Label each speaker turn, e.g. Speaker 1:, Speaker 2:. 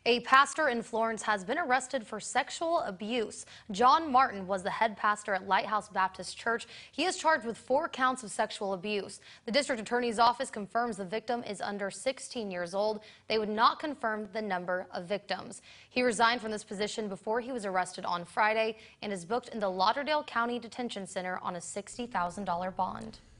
Speaker 1: A pastor in Florence has been arrested for sexual abuse. John Martin was the head pastor at Lighthouse Baptist Church. He is charged with 4 counts of sexual abuse. The district attorney's office confirms the victim is under 16 years old. They would not confirm the number of victims. He resigned from this position before he was arrested on Friday and is booked in the Lauderdale County Detention Center on a $60,000 bond.